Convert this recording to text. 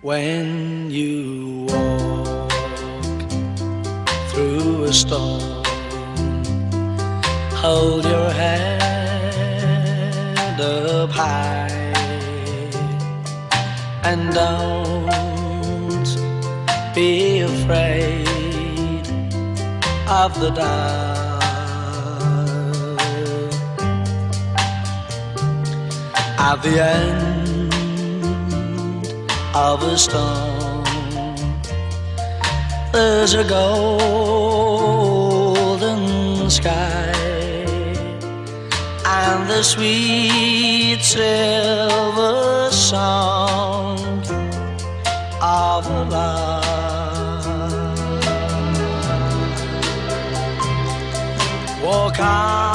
When you walk through a storm, hold your head up high and don't be afraid of the dark. At the end of a storm, there's a golden sky and the sweet silver song of love. Walk on